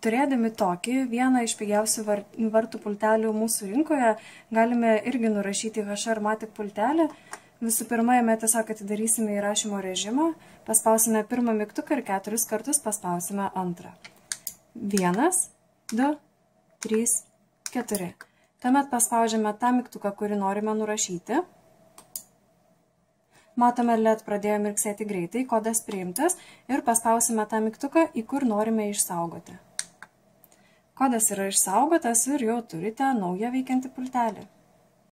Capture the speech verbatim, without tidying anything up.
Turėdami tokį vieną iš pigiausių vartų pultelių mūsų rinkoje, galime irgi nurašyti H R Matic pultelį. Visų pirma, jame tiesiog atidarysime įrašymo režimą, paspausime pirmą mygtuką ir keturis kartus paspausime antrą. Vienas, du, trys, keturi. Tuomet paspaudžiame tą mygtuką, kurį norime nurašyti. Matome, L E D pradėjo mirksėti greitai, kodas priimtas ir paspausime tą mygtuką, į kur norime išsaugoti. Kodas yra išsaugotas ir jau turite naują veikiantį pultelį.